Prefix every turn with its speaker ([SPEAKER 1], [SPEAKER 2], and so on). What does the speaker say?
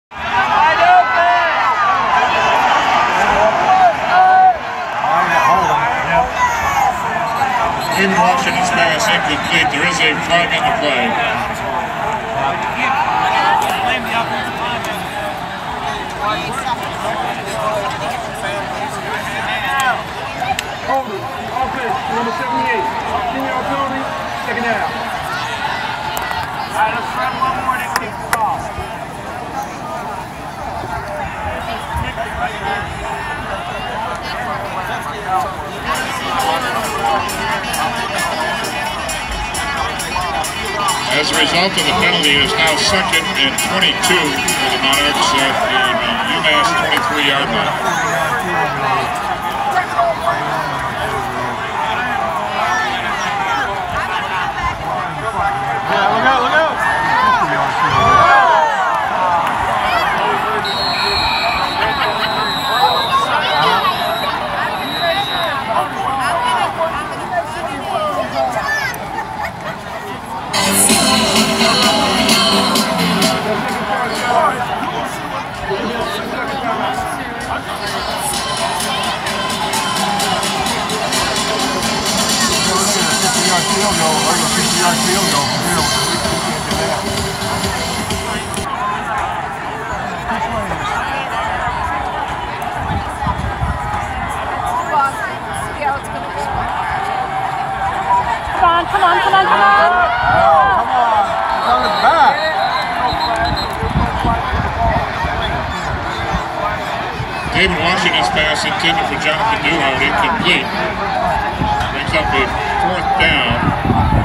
[SPEAKER 1] David Washington's pass incomplete. There is a flag on the play.
[SPEAKER 2] Offense, number 78. 10-yard penalty, second down. All right, let's run one more and kick this off.
[SPEAKER 1] As a result of the penalty, it is now 2nd and 22 for the Monarchs at the UMass 23-yard line.
[SPEAKER 3] Come on.
[SPEAKER 2] Come on. It's on his back.
[SPEAKER 1] David Washington's pass intended for Jonathan Newhart, incomplete. Brings up a 4th down.